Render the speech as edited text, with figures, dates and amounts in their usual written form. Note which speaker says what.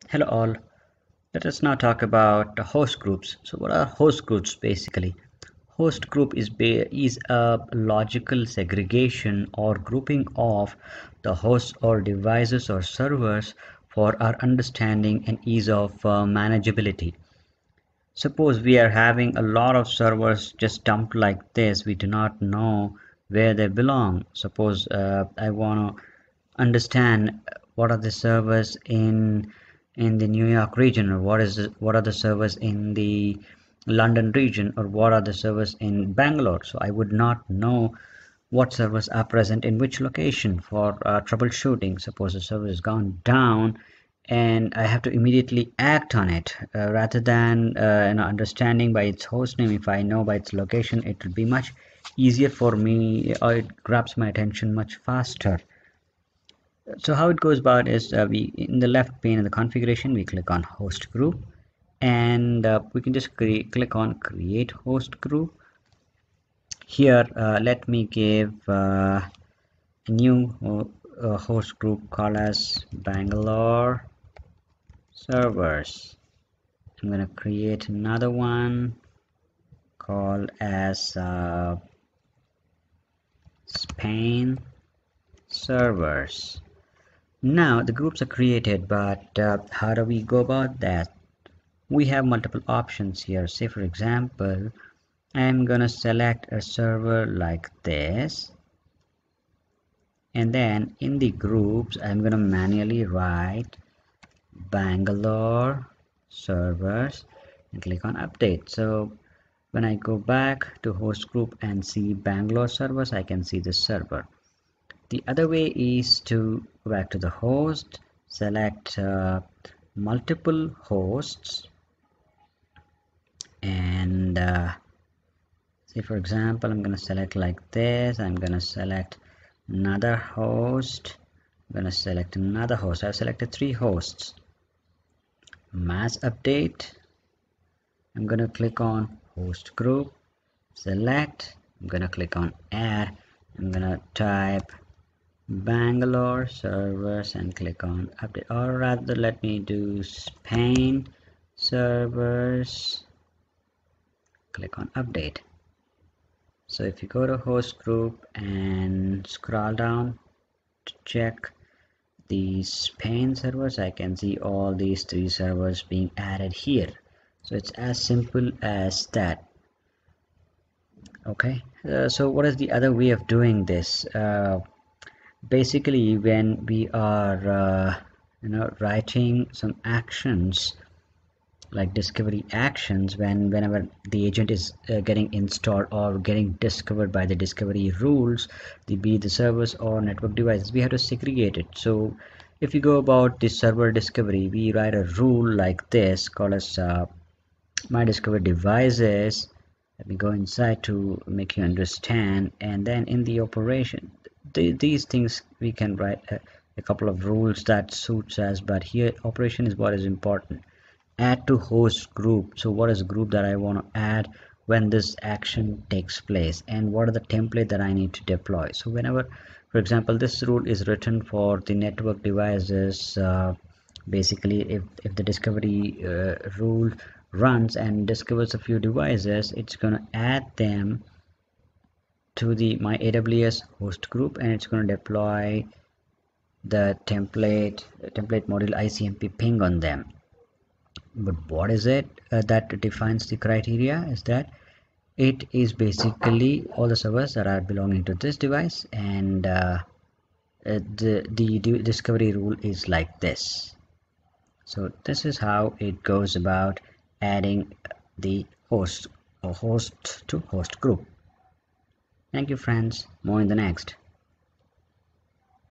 Speaker 1: Hello all. Let us now talk about host groups. So what are host groups basically? Host group is a logical segregation or grouping of the hosts or devices or servers for our understanding and ease of manageability. Suppose we are having a lot of servers just dumped like this. We do not know where they belong. Suppose I want to understand what are the servers in the New York region, or what are the servers in the London region, or what are the servers in Bangalore. So I would not know what servers are present in which location for troubleshooting. Suppose a server has gone down and I have to immediately act on it rather than understanding by its host name. If I know by its location, it will be much easier for me, or it grabs my attention much faster. So how it goes about is we in the left pane in the configuration, we click on host group, and we can just click on create host group. Here let me give a new host group called as Bangalore servers. I'm going to create another one called as Spain servers. Now the groups are created, but how do we go about that? We have multiple options here. Say for example, I'm gonna select a server like this, and then in the groups I'm gonna manually write Bangalore servers and click on update. So when I go back to host group and see Bangalore servers, I can see this server. The other way is to go back to the host, select multiple hosts, and say for example I'm gonna select like this. I'm gonna select another host. I'm gonna select another host. I've selected 3 hosts. Mass update. I'm gonna click on host group, select. I'm gonna click on add. I'm gonna type Bangalore servers and click on update, or rather let me do Spain servers, click on update. So if you go to host group and scroll down to check the Spain servers, I can see all these 3 servers being added here. So it's as simple as that. Okay, so what is the other way of doing this? Basically when we are writing some actions like discovery actions, whenever the agent is getting installed or getting discovered by the discovery rules, be the servers or network devices, we have to segregate it. So if you go about the server discovery, we write a rule like this called as my discovered devices. Let me go inside to make you understand, and then in the operation, these things we can write a couple of rules that suits us, but here operation is what is important. Add to host group. So what is a group that I want to add when this action takes place, and what are the template that I need to deploy. So whenever, for example, this rule is written for the network devices, basically if the discovery rule runs and discovers a few devices, it's going to add them to the my AWS host group, and it's going to deploy the template module ICMP ping on them. But what is it that defines the criteria is that it is basically all the servers that are belonging to this device, and the discovery rule is like this. So this is how it goes about adding the host or host to host group. Thank you friends, more in the next.